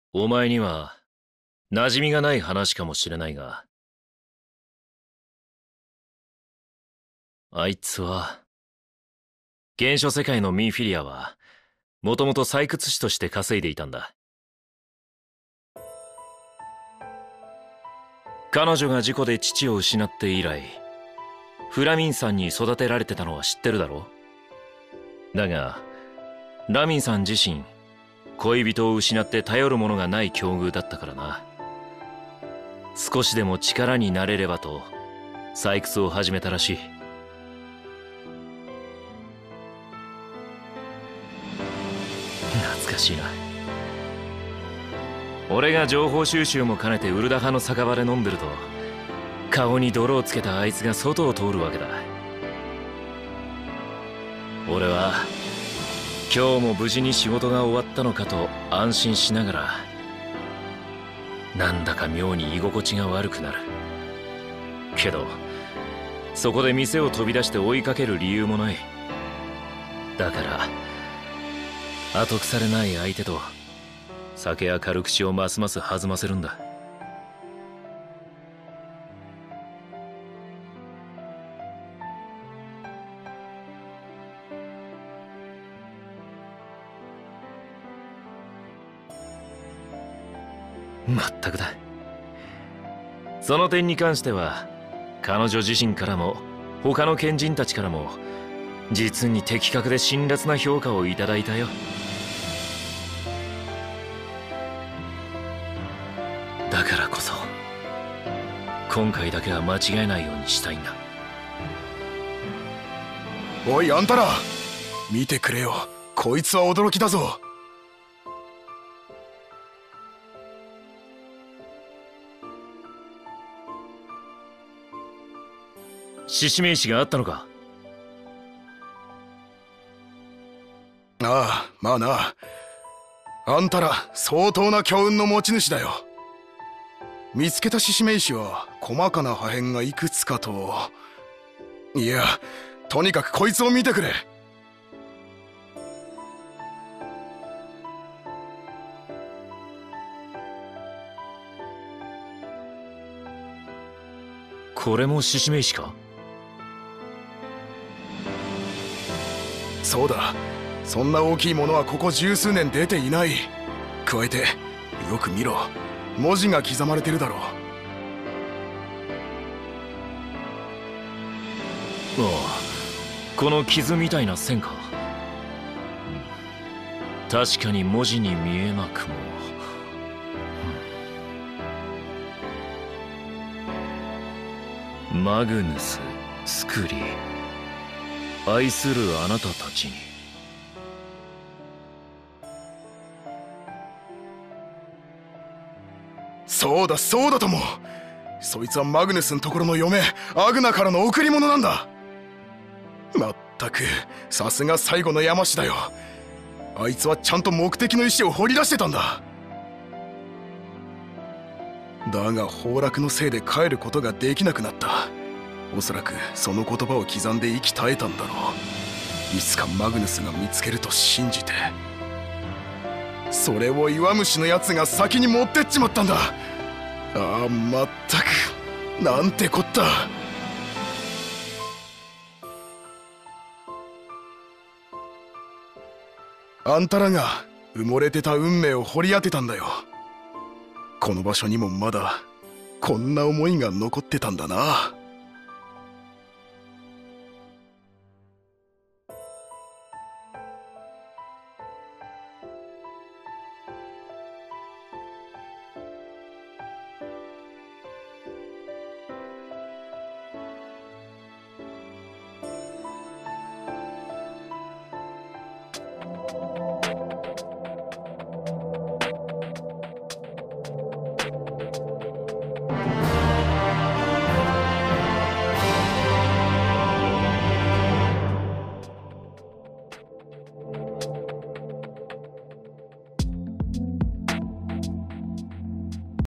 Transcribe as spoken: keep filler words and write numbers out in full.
お前には馴染みがない話かもしれないが、あいつは、原初世界のミンフィリアは、もともと採掘師として稼いでいたんだ。彼女が事故で父を失って以来、フラミンさんに育てられてたのは知ってるだろ？だが、ラミンさん自身、恋人を失って頼るものがない境遇だったからな。少しでも力になれればと、採掘を始めたらしい。懐かしいな。俺が情報収集も兼ねてウルダ派の酒場で飲んでると、顔に泥をつけたあいつが外を通るわけだ。俺は今日も無事に仕事が終わったのかと安心しながら、なんだか妙に居心地が悪くなる。けどそこで店を飛び出して追いかける理由もない。だから後腐れない相手と酒や軽口をますます弾ませるんだ。まったくだ。その点に関しては彼女自身からも他の賢人たちからも実に的確で辛辣な評価をいただいたよ。だからこそ今回だけは間違えないようにしたいんだ。 おいあんたら、見てくれよ、こいつは驚きだぞ。 獅子名刺があったのか？ ああ、まあな。あんたら相当な強運の持ち主だよ。見つけた獅子名刺は細かな破片がいくつかと。いや、とにかくこいつを見てくれ。 これも獅子名刺か？ そうだ、そんな大きいものはここ十数年出ていない。加えてよく見ろ、文字が刻まれてるだろう。ああ、この傷みたいな線か。確かに文字に見えなくも。マグヌス・スクリ、愛するあなたたちに。 そうだそうだとも。そいつはマグヌスのところの嫁アグナからの贈り物なんだ。まったくさすが最後の山師だよ。あいつはちゃんと目的の石を掘り出してたんだ。だが崩落のせいで帰ることができなくなった。おそらくその言葉を刻んで息絶えたんだろう。いつかマグヌスが見つけると信じて。それを岩虫のやつが先に持ってっちまったんだ。ああ、まったくなんてこった。あんたらが埋もれてた運命を掘り当てたんだよ。この場所にもまだこんな思いが残ってたんだな。